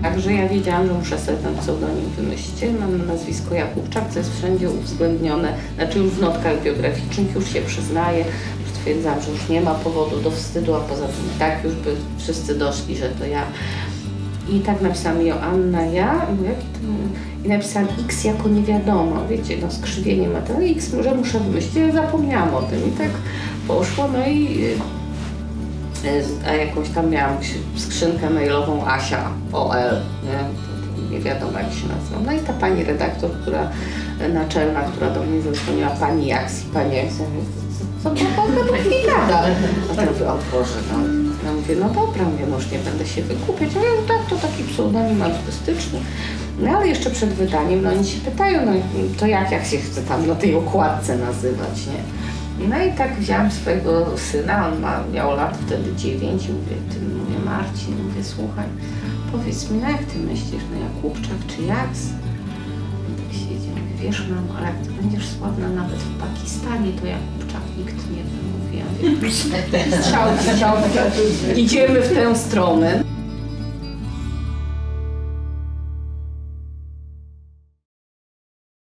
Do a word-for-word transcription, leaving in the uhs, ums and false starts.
Także ja wiedziałam, że muszę sobie ten pseudonim wymyślić. Ja mam nazwisko Jakubczak, co jest wszędzie uwzględnione, znaczy już w notkach biograficznych już się przyznaję. Stwierdzam, że już nie ma powodu do wstydu, a poza tym i tak już by wszyscy doszli, że to ja. I tak napisałam Joanna, ja, i napisałam X jako nie wiadomo, wiecie, no skrzywienie ma to X, może muszę wymyślić, ja zapomniałam o tym i tak poszło, no i a jakąś tam miałam skrzynkę mailową Asia O L, nie, to, to nie wiadomo jak się nazywa. No i ta pani redaktor, która naczelna, która do mnie zadzwoniła, pani Jaks i pani Jaks, co to nie gada. A ja mówię, o Boże, no. Ja mówię, no dobra, mówię, no już nie będę się wykupiać. Ja mówię, tak, to taki pseudonim artystyczny. No ale jeszcze przed wydaniem, no oni się pytają, no to jak, jak się chce tam na tej okładce nazywać, nie? No i tak wziąłem swojego syna, on ma, miał lat wtedy dziewięć i mówię, ty, mówię, Marcin, mówię, słuchaj, powiedz mi, no jak ty myślisz, no Jakubczak czy Jaks? On tak siedzi, mówię, wiesz mamo, ale jak ty będziesz sławna nawet w Pakistanie, to Jakubczak nikt nie wymówi. Ja mówię, strzał, strzał, idziemy w tę stronę.